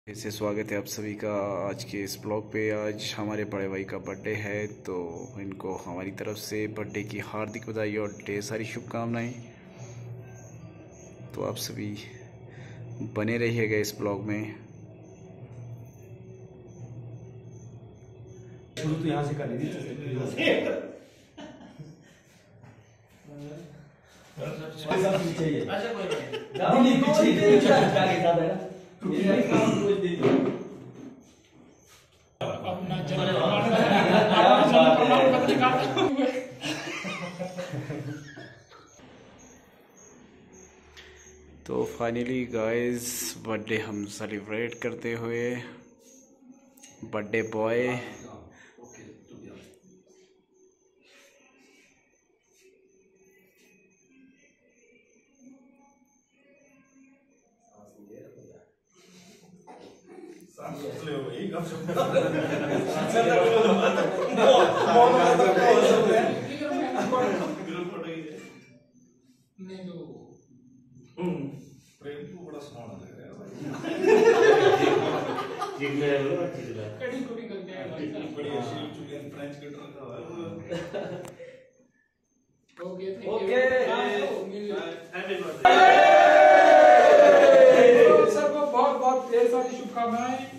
फिर से स्वागत है आप सभी का आज के इस ब्लॉग पे। आज हमारे बड़े भाई का बर्थडे है, तो इनको हमारी तरफ से बर्थडे की हार्दिक बधाई और ढेर सारी शुभकामनाएं। तो आप सभी बने रहिएगा इस ब्लॉग में। शुरू तो यहाँ से कर लीजिए। तो फाइनली गाइस बर्थडे हम सेलिब्रेट करते हुए बर्थडे बॉय बड़ा सोहना लग रहा है फ्रेंच कटर का ओके सबको बहुत बहुत ढेर सारी शुभकामनाएं।